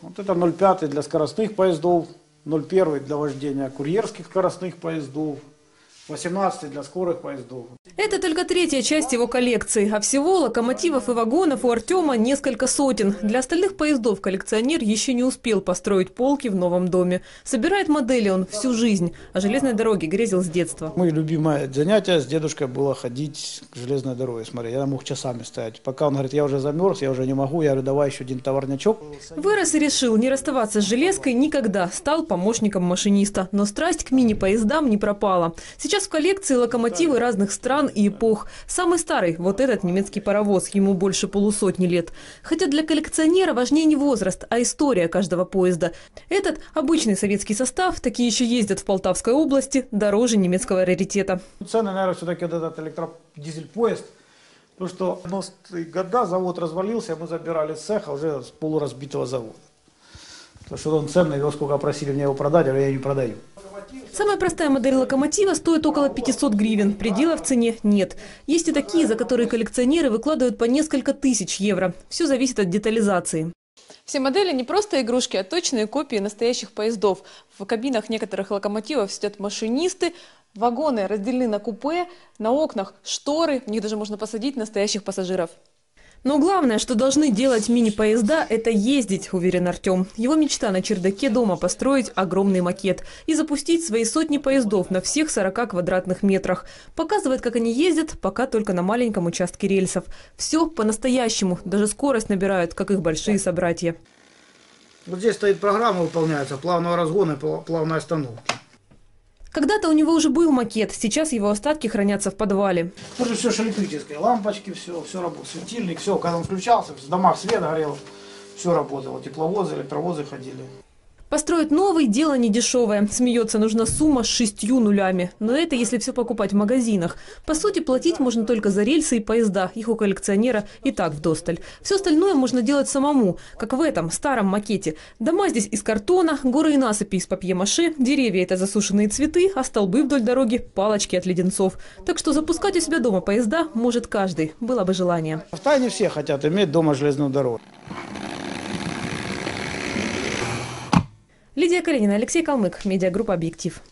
Вот это 0,5 для скоростных поездов, 0,1 для вождения курьерских скоростных поездов, 18 для скорых поездов. Это только третья часть его коллекции, а всего локомотивов и вагонов у Артема несколько сотен. Для остальных поездов коллекционер еще не успел построить полки в новом доме. Собирает модели он всю жизнь, а железной дороге грезил с детства. Мое любимое занятие с дедушкой было ходить к железной дороге. Смотри, я мог часами стоять. Пока он говорит, я уже замерз, я уже не могу, я говорю, давай еще один товарнячок. Вырос и решил не расставаться с железкой никогда. Стал помощником машиниста. Но страсть к мини-поездам не пропала. Сейчас в коллекции локомотивы разных стран и эпох. Самый старый – вот этот немецкий паровоз, ему больше полусотни лет. Хотя для коллекционера важнее не возраст, а история каждого поезда. Этот обычный советский состав, такие еще ездят в Полтавской области, дороже немецкого раритета. Цены, наверное, все-таки вот этот электродизель-поезд. Потому что в 90-е годы завод развалился, мы забирали с цеха уже с полуразбитого завода. Потому что он ценный, его сколько просили мне его продать, а я не продаю. Самая простая модель локомотива стоит около 500 гривен. Предела в цене нет. Есть и такие, за которые коллекционеры выкладывают по несколько тысяч евро. Все зависит от детализации. Все модели не просто игрушки, а точные копии настоящих поездов. В кабинах некоторых локомотивов сидят машинисты. Вагоны разделены на купе, на окнах шторы. В них даже можно посадить настоящих пассажиров. Но главное, что должны делать мини-поезда – это ездить, уверен Артем. Его мечта на чердаке дома – построить огромный макет и запустить свои сотни поездов на всех 40 квадратных метрах. Показывает, как они ездят, пока только на маленьком участке рельсов. Все по-настоящему, даже скорость набирают, как их большие собратья. Вот здесь стоит программа, выполняется плавного разгона и плавной остановки. Когда-то у него уже был макет, сейчас его остатки хранятся в подвале. Тоже все электрическое, лампочки, все работает, светильник, все, когда он включался, в домах свет горел, все работало, тепловозы, электровозы ходили. Построить новый – дело не дешевое. Смеется, нужна сумма с 6 нулями. Но это если все покупать в магазинах. По сути, платить можно только за рельсы и поезда. Их у коллекционера и так вдосталь. Все остальное можно делать самому, как в этом старом макете. Дома здесь из картона, горы и насыпи из папье-маше, деревья – это засушенные цветы, а столбы вдоль дороги – палочки от леденцов. Так что запускать у себя дома поезда может каждый. Было бы желание. Втайне все хотят иметь дома железную дорогу. Лидия Калинина, Алексей Калмык, медиагруппа «Объектив».